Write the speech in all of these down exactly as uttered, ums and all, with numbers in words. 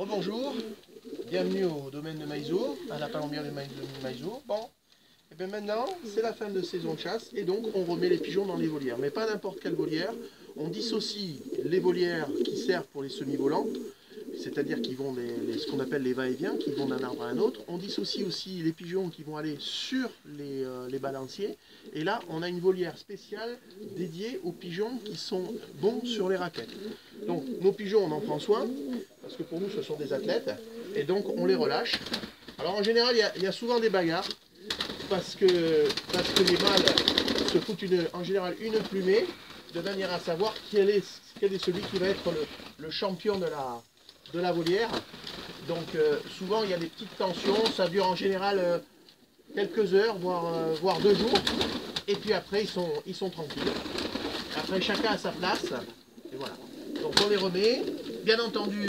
Rebonjour, bienvenue au domaine de Maïzo, à la palombière de Maïzo. Bon, et bien maintenant, c'est la fin de saison de chasse et donc on remet les pigeons dans les volières. Mais pas n'importe quelle volière, on dissocie les volières qui servent pour les semi-volants, c'est-à-dire qui vont les, les, ce qu'on appelle les va-et-vient, qui vont d'un arbre à un autre. On dissocie aussi les pigeons qui vont aller sur les, euh, les balanciers. Et là, on a une volière spéciale dédiée aux pigeons qui sont bons sur les raquettes. Donc nos pigeons, on en prend soin, parce que pour nous, ce sont des athlètes. Et donc, on les relâche. Alors en général, il y a, il y a souvent des bagarres, parce que, parce que les mâles se foutent une, en général une plumée, de manière à savoir quel est, quel est celui qui va être le, le champion de la, de la volière. Donc euh, souvent il y a des petites tensions, ça dure en général euh, quelques heures, voire, euh, voire deux jours. Et puis après ils sont, ils sont tranquilles. Après chacun a sa place. Et voilà. Donc on les remet. Bien entendu,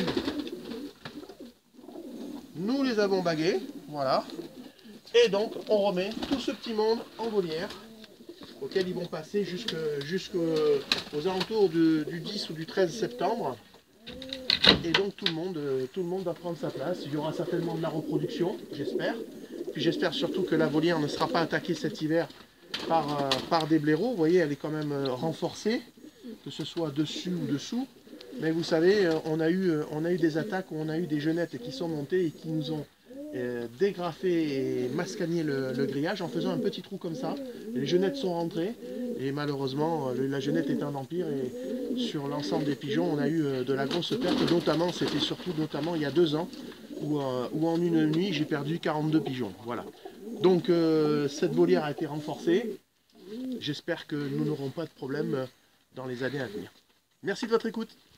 nous les avons bagués. Voilà. Et donc on remet tout ce petit monde en volière, auquel ils vont passer jusqu'aux alentours de, du dix ou du treize septembre. Et donc tout le, monde, tout le monde va prendre sa place. Il y aura certainement de la reproduction, j'espère. Puis j'espère surtout que la volière ne sera pas attaquée cet hiver par, euh, par des blaireaux. Vous voyez, elle est quand même euh, renforcée, que ce soit dessus ou dessous. Mais vous savez, euh, on, a eu, euh, on a eu des attaques où on a eu des jeunettes qui sont montées et qui nous ont euh, dégrafé et mascagné le, le grillage en faisant un petit trou comme ça. Les jeunettes sont rentrées et malheureusement, la jeunette est un empire et sur l'ensemble des pigeons, on a eu euh, de la grosse perte. Notamment, c'était surtout notamment il y a deux ans où, euh, où en une nuit, j'ai perdu quarante-deux pigeons. Voilà. Donc euh, cette volière a été renforcée. J'espère que nous n'aurons pas de problème dans les années à venir. Merci de votre écoute.